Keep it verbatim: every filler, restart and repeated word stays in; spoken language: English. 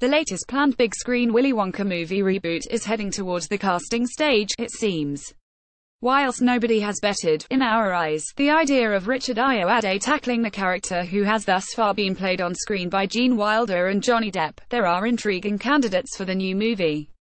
The latest planned big-screen Willy Wonka movie reboot is heading towards the casting stage, it seems. Whilst nobody has bettered, in our eyes, the idea of Richard Ayoade tackling the character who has thus far been played on screen by Gene Wilder and Johnny Depp, there are intriguing candidates for the new movie.